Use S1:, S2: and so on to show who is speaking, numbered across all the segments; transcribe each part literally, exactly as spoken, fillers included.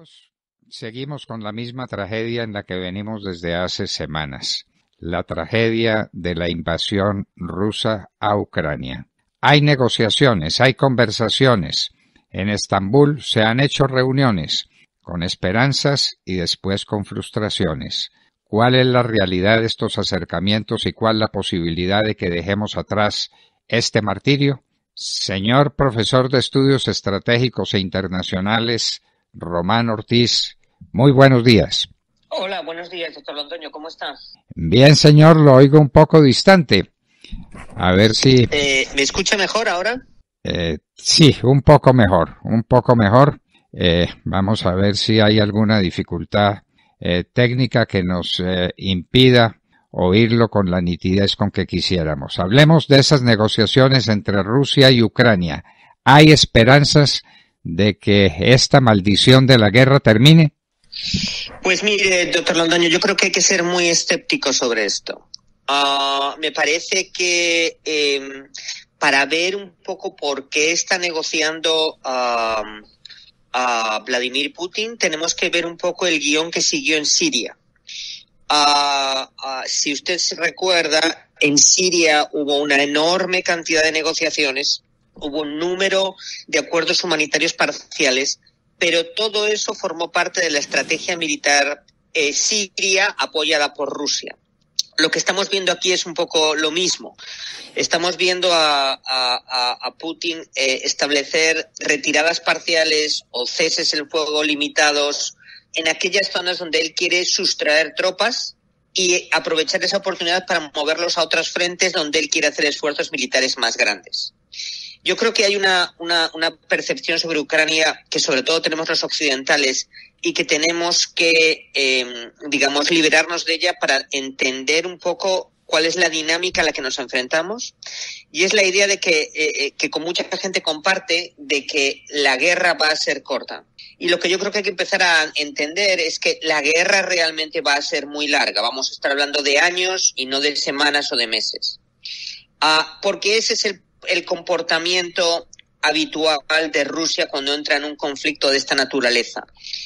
S1: amigos, seguimos con la misma tragedia en la que venimos desde hace semanas, la tragedia de la invasión rusa a Ucrania. Hay negociaciones, hay conversaciones. En Estambul se han hecho reuniones con esperanzas y después con frustraciones. ¿Cuál es la realidad de estos acercamientos y cuál la posibilidad de que dejemos atrás este martirio? Señor profesor de Estudios Estratégicos e Internacionales, Román Ortiz, muy buenos días.
S2: Hola, buenos días, doctor Londoño, ¿cómo está?
S1: Bien, señor, lo oigo un poco distante. A ver si...
S2: Eh, ¿Me escucha mejor ahora?
S1: Eh, sí, un poco mejor, un poco mejor. Eh, vamos a ver si hay alguna dificultad eh, técnica que nos eh, impida oírlo con la nitidez con que quisiéramos. Hablemos de esas negociaciones entre Rusia y Ucrania. ¿Hay esperanzas de que esta maldición de la guerra termine?
S2: Pues mire, doctor Londoño, yo creo que hay que ser muy escéptico sobre esto. Uh, me parece que eh, para ver un poco por qué está negociando uh, uh, Vladimir Putin, tenemos que ver un poco el guión que siguió en Siria. Uh, uh, si usted se recuerda, en Siria hubo una enorme cantidad de negociaciones, hubo un número de acuerdos humanitarios parciales, pero todo eso formó parte de la estrategia militar eh, siria apoyada por Rusia. Lo que estamos viendo aquí es un poco lo mismo. Estamos viendo a, a, a Putin eh, establecer retiradas parciales o ceses el fuego limitados en aquellas zonas donde él quiere sustraer tropas y aprovechar esa oportunidad para moverlos a otros frentes donde él quiere hacer esfuerzos militares más grandes. Yo creo que hay una, una, una percepción sobre Ucrania que sobre todo tenemos los occidentales y que tenemos que, eh, digamos, liberarnos de ella para entender un poco cuál es la dinámica a la que nos enfrentamos. Y es la idea de que, eh, que con mucha gente comparte de que la guerra va a ser corta. Y lo que yo creo que hay que empezar a entender es que la guerra realmente va a ser muy larga. Vamos a estar hablando de años y no de semanas o de meses. Ah, porque ese es el, el comportamiento habitual de Rusia cuando entra en un conflicto de esta naturaleza.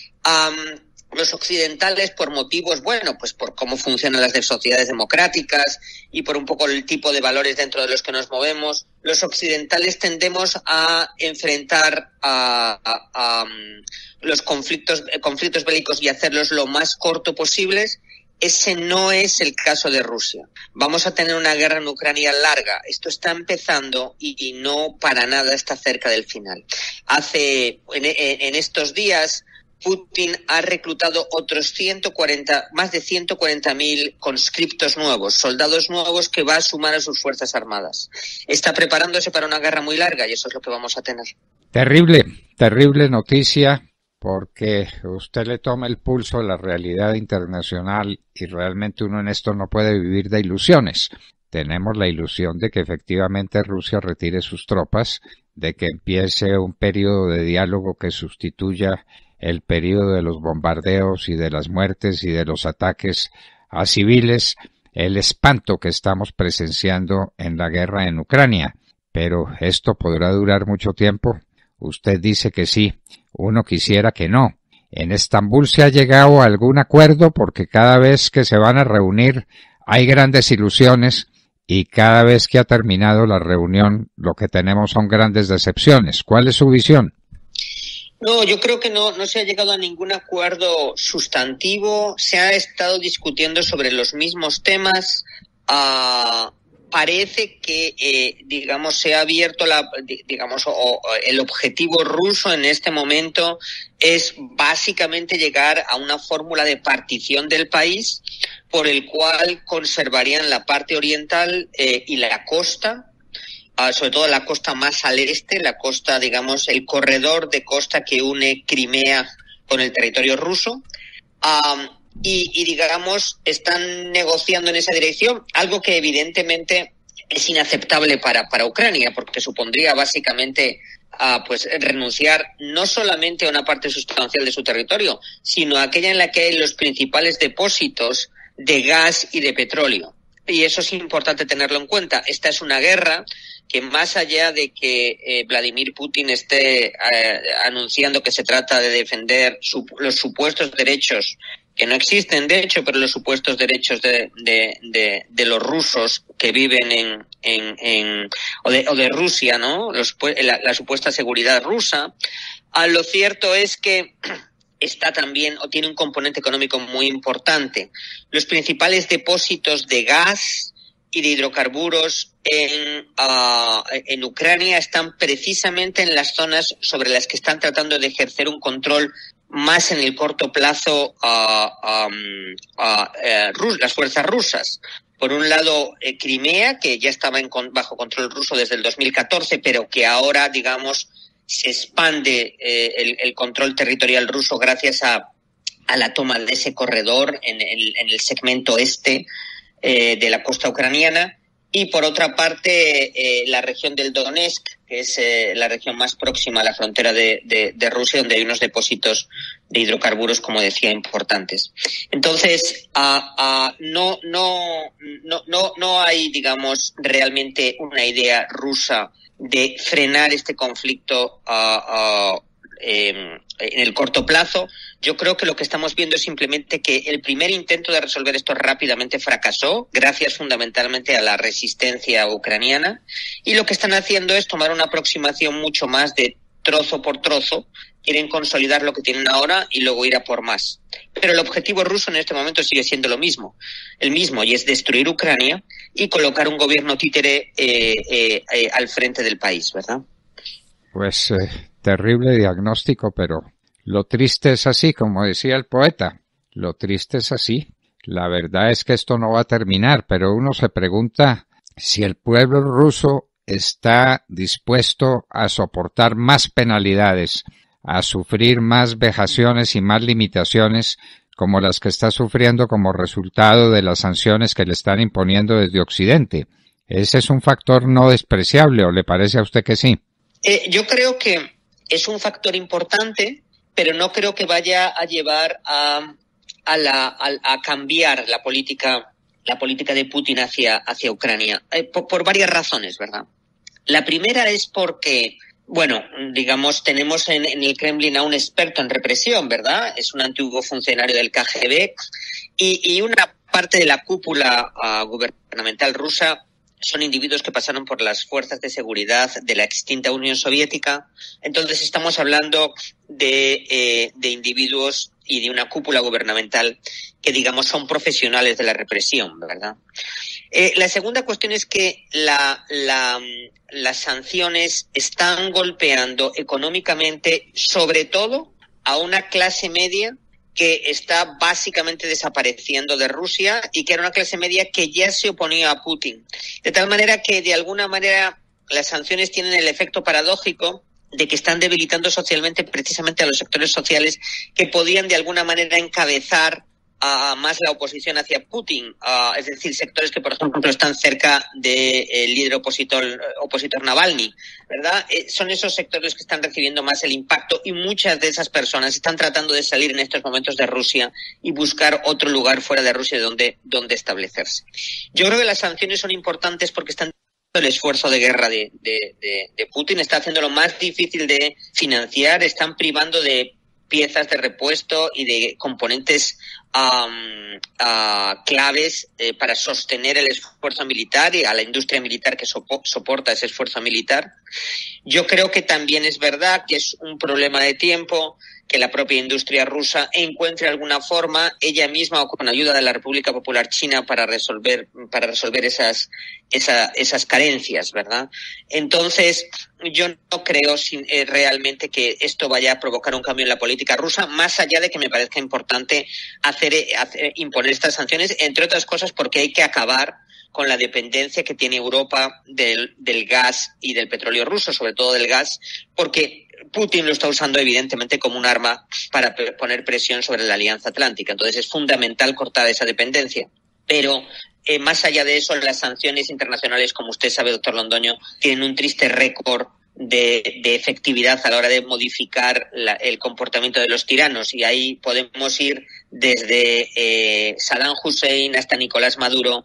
S2: Um, los occidentales, por motivos, bueno, pues por cómo funcionan las sociedades democráticas y por un poco el tipo de valores dentro de los que nos movemos, los occidentales tendemos a enfrentar a, a, a los conflictos, conflictos bélicos y hacerlos lo más corto posibles. Ese no es el caso de Rusia. Vamos a tener una guerra en Ucrania larga. Esto está empezando y, y no para nada está cerca del final. Hace, en, en estos días, Putin ha reclutado otros ciento cuarenta, más de ciento cuarenta mil conscriptos nuevos, soldados nuevos que va a sumar a sus fuerzas armadas. Está preparándose para una guerra muy larga y eso es lo que vamos a tener.
S1: Terrible, terrible noticia, porque usted le toma el pulso a la realidad internacional y realmente uno en esto no puede vivir de ilusiones. Tenemos la ilusión de que efectivamente Rusia retire sus tropas, de que empiece un periodo de diálogo que sustituya el periodo de los bombardeos y de las muertes y de los ataques a civiles, el espanto que estamos presenciando en la guerra en Ucrania. Pero ¿esto podrá durar mucho tiempo? Usted dice que sí, uno quisiera que no. En Estambul se ha llegado a algún acuerdo porque cada vez que se van a reunir hay grandes ilusiones y cada vez que ha terminado la reunión lo que tenemos son grandes decepciones. ¿Cuál es su visión?
S2: No, yo creo que no, no se ha llegado a ningún acuerdo sustantivo. Se ha estado discutiendo sobre los mismos temas. Uh, parece que, eh, digamos, se ha abierto la, digamos, o, o el objetivo ruso en este momento es básicamente llegar a una fórmula de partición del país por el cual conservarían la parte oriental eh, y la costa. Uh, sobre todo la costa más al este, la costa, digamos, el corredor de costa que une Crimea con el territorio ruso. Um, y, y, digamos, están negociando en esa dirección, algo que evidentemente es inaceptable para, para Ucrania, porque supondría básicamente uh, pues renunciar no solamente a una parte sustancial de su territorio, sino a aquella en la que hay los principales depósitos de gas y de petróleo. y eso es importante tenerlo en cuenta. Esta es una guerra que, más allá de que eh, Vladimir Putin esté eh, anunciando que se trata de defender su, los supuestos derechos, que no existen de hecho, pero los supuestos derechos de, de, de, de los rusos que viven en, en, en o, de, o de Rusia, ¿no? Los, la, la supuesta seguridad rusa, a lo cierto es que está también, o tiene un componente económico muy importante. Los principales depósitos de gas y de hidrocarburos en, uh, en Ucrania están precisamente en las zonas sobre las que están tratando de ejercer un control más en el corto plazo uh, um, uh, uh, Rus, las fuerzas rusas. Por un lado, eh, Crimea, que ya estaba en, bajo control ruso desde el dos mil catorce, pero que ahora, digamos, se expande eh, el, el control territorial ruso gracias a, a la toma de ese corredor en el, en el segmento este eh, de la costa ucraniana. Y por otra parte, eh, la región del Donetsk, que es eh, la región más próxima a la frontera de, de, de Rusia, donde hay unos depósitos de hidrocarburos, como decía, importantes. Entonces, uh, uh, no, no, no, no, no hay, digamos, realmente una idea rusa de frenar este conflicto uh, uh, eh, en el corto plazo. Yo creo que lo que estamos viendo es simplemente que el primer intento de resolver esto rápidamente fracasó, gracias fundamentalmente a la resistencia ucraniana, y lo que están haciendo es tomar una aproximación mucho más de trozo por trozo. Quieren consolidar lo que tienen ahora y luego ir a por más. Pero el objetivo ruso en este momento sigue siendo lo mismo, el mismo, y es destruir Ucrania y colocar un gobierno títere eh, eh, eh, al frente del país, ¿verdad?
S1: Pues eh, terrible diagnóstico, pero lo triste es así, como decía el poeta, lo triste es así. La verdad es que esto no va a terminar, pero uno se pregunta si el pueblo ruso está dispuesto a soportar más penalidades, a sufrir más vejaciones y más limitaciones como las que está sufriendo como resultado de las sanciones que le están imponiendo desde Occidente. Ese es un factor no despreciable, ¿o le parece a usted que sí?
S2: Eh, yo creo que es un factor importante, pero no creo que vaya a llevar a, a, la, a, a cambiar la política, la política de Putin hacia, hacia Ucrania, eh, por, por varias razones, ¿verdad? La primera es porque, bueno, digamos, tenemos en, en el Kremlin a un experto en represión, ¿verdad? Es un antiguo funcionario del K G B y, y una parte de la cúpula uh, gubernamental rusa son individuos que pasaron por las fuerzas de seguridad de la extinta Unión Soviética. Entonces estamos hablando de, eh, de individuos y de una cúpula gubernamental que, digamos, son profesionales de la represión, ¿verdad? Eh, la segunda cuestión es que la, la, las sanciones están golpeando económicamente, sobre todo, a una clase media que está básicamente desapareciendo de Rusia y que era una clase media que ya se oponía a Putin. De tal manera que, de alguna manera, las sanciones tienen el efecto paradójico de que están debilitando socialmente precisamente a los sectores sociales que podían, de alguna manera, encabezar a más la oposición hacia Putin, uh, es decir, sectores que, por ejemplo, están cerca del de, líder opositor, opositor Navalny, ¿verdad? Eh, son esos sectores que están recibiendo más el impacto y muchas de esas personas están tratando de salir en estos momentos de Rusia y buscar otro lugar fuera de Rusia donde, donde establecerse. Yo creo que las sanciones son importantes porque están el esfuerzo de guerra de, de, de, de Putin, está haciéndolo más difícil de financiar, están privando de piezas de repuesto y de componentes um, uh, claves eh, para sostener el esfuerzo militar y a la industria militar que sopo- soporta ese esfuerzo militar. Yo creo que también es verdad que es un problema de tiempo que la propia industria rusa encuentre alguna forma, ella misma o con ayuda de la República Popular China, para resolver para resolver esas esa, esas carencias, ¿verdad? Entonces, yo no creo sin, eh, realmente que esto vaya a provocar un cambio en la política rusa, más allá de que me parezca importante hacer, hacer imponer estas sanciones, entre otras cosas porque hay que acabar con la dependencia que tiene Europa del, del gas y del petróleo ruso, sobre todo del gas, porque Putin lo está usando evidentemente como un arma para poner presión sobre la Alianza Atlántica. Entonces es fundamental cortar esa dependencia. Pero eh, más allá de eso, las sanciones internacionales, como usted sabe, doctor Londoño, tienen un triste récord de, de efectividad a la hora de modificar la, el comportamiento de los tiranos. Y ahí podemos ir desde eh, Saddam Hussein hasta Nicolás Maduro,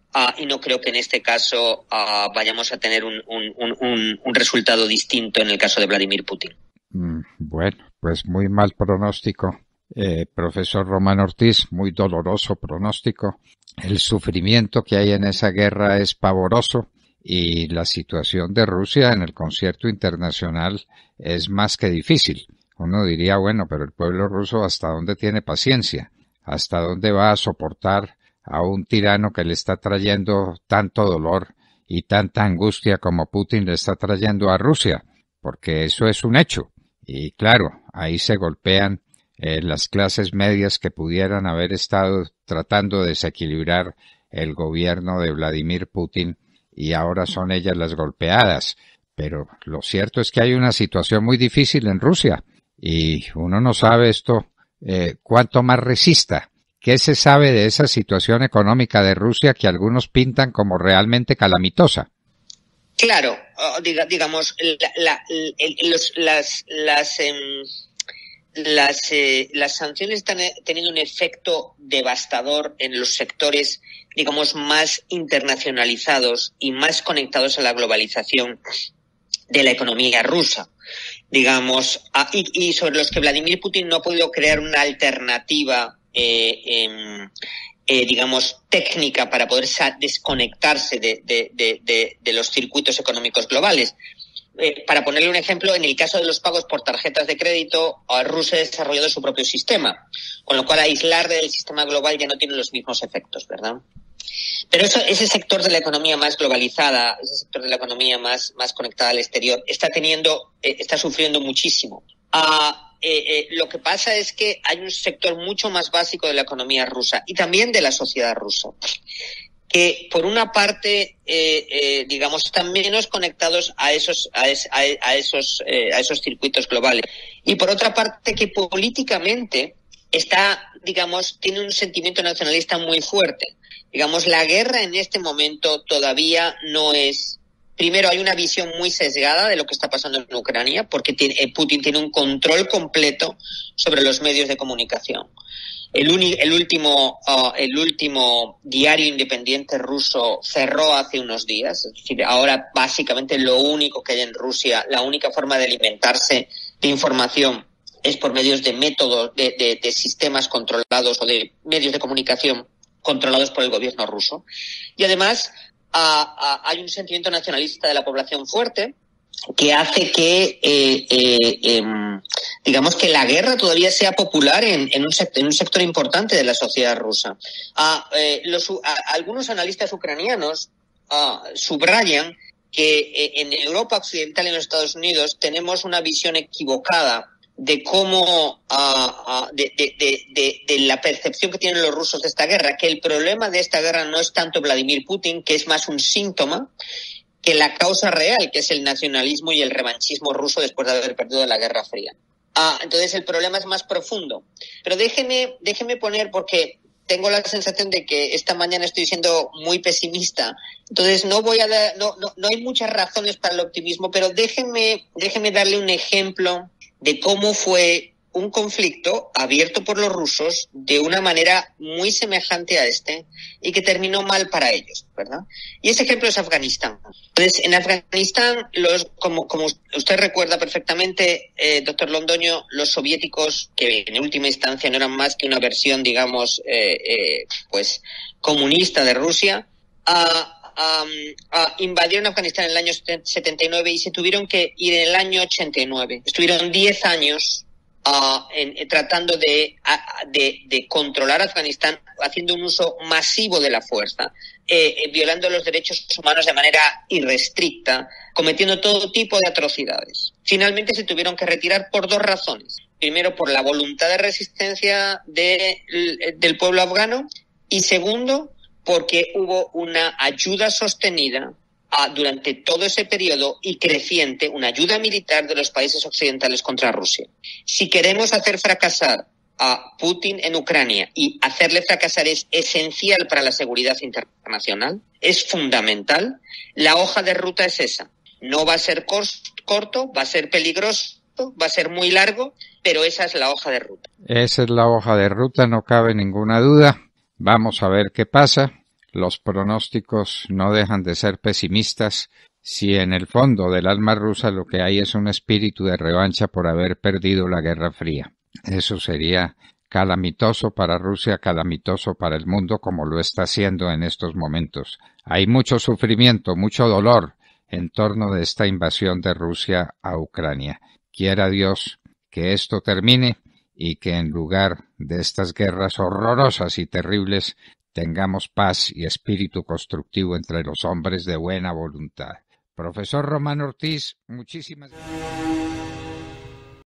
S2: uh, y no creo que en este caso uh, vayamos a tener un, un, un, un resultado distinto en el caso de Vladimir Putin.
S1: Mm, bueno, pues muy mal pronóstico, eh, profesor Román Ortiz, muy doloroso pronóstico. El sufrimiento que hay en esa guerra es pavoroso y la situación de Rusia en el concierto internacional es más que difícil. Uno diría, bueno, pero el pueblo ruso ¿hasta dónde tiene paciencia? ¿Hasta dónde va a soportar a un tirano que le está trayendo tanto dolor y tanta angustia como Putin le está trayendo a Rusia? Porque eso es un hecho. Y claro, ahí se golpean eh, las clases medias que pudieran haber estado tratando de desequilibrar el gobierno de Vladimir Putin y ahora son ellas las golpeadas. Pero lo cierto es que hay una situación muy difícil en Rusia y uno no sabe esto eh, cuánto más resista. ¿Qué se sabe de esa situación económica de Rusia que algunos pintan como realmente calamitosa?
S2: Claro, diga, digamos, la, la, el, los, las las eh, las, eh, las sanciones están teniendo un efecto devastador en los sectores, digamos, más internacionalizados y más conectados a la globalización de la economía rusa, digamos, a, y, y sobre los que Vladimir Putin no ha podido crear una alternativa eh, eh, Eh, digamos, técnica para poder desconectarse de, de, de, de, de los circuitos económicos globales. Eh, para ponerle un ejemplo, en el caso de los pagos por tarjetas de crédito, Rusia ha desarrollado su propio sistema, con lo cual aislar del sistema global ya no tiene los mismos efectos, ¿verdad? Pero eso, ese sector de la economía más globalizada, ese sector de la economía más, más conectada al exterior, está teniendo, eh, está sufriendo muchísimo. Ah, Eh, eh, lo que pasa es que hay un sector mucho más básico de la economía rusa y también de la sociedad rusa, que por una parte, eh, eh, digamos, están menos conectados a esos, a, es, a, a esos, eh, a esos circuitos globales, y por otra parte que políticamente está, digamos, tiene un sentimiento nacionalista muy fuerte. Digamos, la guerra en este momento todavía no es. Primero, hay una visión muy sesgada de lo que está pasando en Ucrania, porque tiene, eh, Putin tiene un control completo sobre los medios de comunicación. El, uni, el, último, uh, el último diario independiente ruso cerró hace unos días. Es decir, ahora básicamente lo único que hay en Rusia, la única forma de alimentarse de información es por medios de métodos, de, de, de sistemas controlados o de medios de comunicación controlados por el gobierno ruso. Y además, A, a, hay un sentimiento nacionalista de la población fuerte que hace que, eh, eh, eh, digamos, que la guerra todavía sea popular en, en, un, sector, en un sector importante de la sociedad rusa. A, eh, los, a, algunos analistas ucranianos a, subrayan que eh, en Europa Occidental y en los Estados Unidos tenemos una visión equivocada de cómo, uh, uh, de, de, de, de la percepción que tienen los rusos de esta guerra, que el problema de esta guerra no es tanto Vladimir Putin, que es más un síntoma, que la causa real, que es el nacionalismo y el revanchismo ruso después de haber perdido la Guerra Fría. Ah, entonces el problema es más profundo. Pero déjeme, déjeme poner, porque tengo la sensación de que esta mañana estoy siendo muy pesimista, entonces no voy a dar, no, no, no hay muchas razones para el optimismo, pero déjeme, déjeme darle un ejemplo de cómo fue un conflicto abierto por los rusos de una manera muy semejante a este y que terminó mal para ellos, ¿verdad? Y ese ejemplo es Afganistán. Entonces, en Afganistán, los, como, como usted recuerda perfectamente, eh, doctor Londoño, los soviéticos, que en última instancia no eran más que una versión, digamos, eh, eh, pues comunista de Rusia, uh, Um, uh, invadieron Afganistán en el año setenta y nueve y se tuvieron que ir en el año ochenta y nueve. Estuvieron diez años uh, en, en, tratando de, uh, de, de controlar Afganistán, haciendo un uso masivo de la fuerza, eh, eh, violando los derechos humanos de manera irrestricta, cometiendo todo tipo de atrocidades. Finalmente se tuvieron que retirar por dos razones. Primero, por la voluntad de resistencia de, del pueblo afgano, y segundo, porque hubo una ayuda sostenida uh, durante todo ese periodo y creciente, una ayuda militar de los países occidentales contra Rusia. Si queremos hacer fracasar a Putin en Ucrania, y hacerle fracasar es esencial para la seguridad internacional, es fundamental, la hoja de ruta es esa. No va a ser corto, va a ser peligroso, va a ser muy largo, pero esa es la hoja de ruta.
S1: Esa es la hoja de ruta, no cabe ninguna duda. Vamos a ver qué pasa. los pronósticos no dejan de ser pesimistas si en el fondo del alma rusa lo que hay es un espíritu de revancha por haber perdido la Guerra Fría. Eso sería calamitoso para Rusia, calamitoso para el mundo, como lo está haciendo en estos momentos. Hay mucho sufrimiento, mucho dolor en torno de esta invasión de Rusia a Ucrania. Quiera Dios que esto termine y que en lugar de estas guerras horrorosas y terribles tengamos paz y espíritu constructivo entre los hombres de buena voluntad. Profesor Román Ortiz, muchísimas gracias.